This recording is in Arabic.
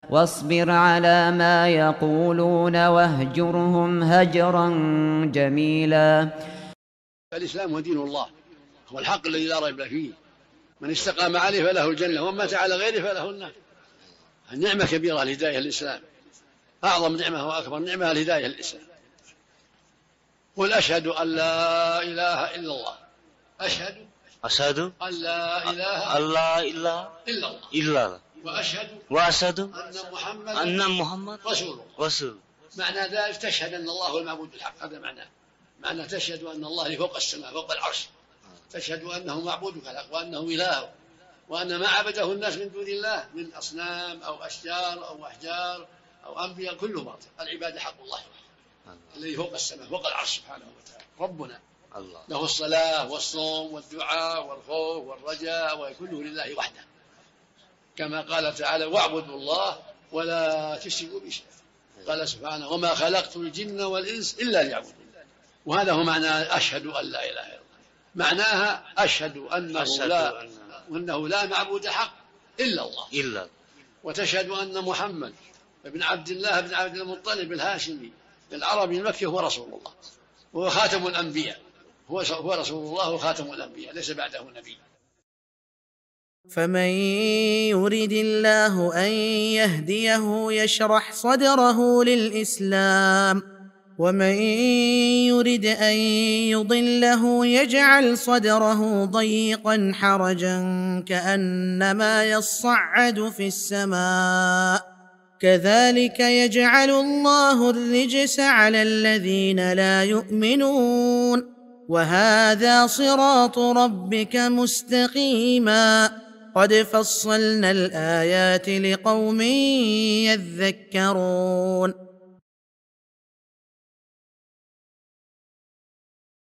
واصبر على ما يقولون واهجرهم هجرا جميلا. الإسلام هو دين الله، هو الحق الذي لا ريب فيه، من استقام عليه فله الجنة ومن مات على غيره فله النار. النعمة كبيرة الهداية الإسلام، أعظم نعمة وأكبر نعمة الهداية الإسلام. قل أشهد أن لا إله إلا الله، أشهد أن لا إله إلا الله، وأشهد أن محمد رسول. معنى ذلك تشهد أن الله هو المعبود الحق، هذا معنى تشهد أن الله اللي فوق السماء فوق العرش، تشهد أنه معبودك الحق وأنه إله، وأن ما عبده الناس من دون الله من أصنام أو أشجار أو أحجار أو أنبياء كله باطل. العبادة حق الله الذي فوق السماء فوق العرش سبحانه وتعالى ربنا، له الصلاة والصوم والدعاء والخوف والرجاء وكله لله وحده، كما قال تعالى واعبدوا الله ولا تشركوا به شيئا. قال سبحانه وما خلقت الجن والإنس إلا ليعبدون. وهذا هو معنى أشهد أن لا إله إلا الله، معناها أشهد أنه لا معبود حق إلا الله، وتشهد أن محمد بن عبد الله بن عبد المطلب الهاشمي العربي المكي هو رسول الله وهو خاتم الأنبياء، هو رسول الله وخاتم الأنبياء ليس بعده نبي. فمن يرد الله أن يهديه يشرح صدره للإسلام، ومن يرد أن يضله يجعل صدره ضيقا حرجا كأنما يصعد في السماء، كذلك يجعل الله الرجس على الذين لا يؤمنون، وهذا صراط ربك مستقيما، قد فصلنا الآيات لقوم يذكرون.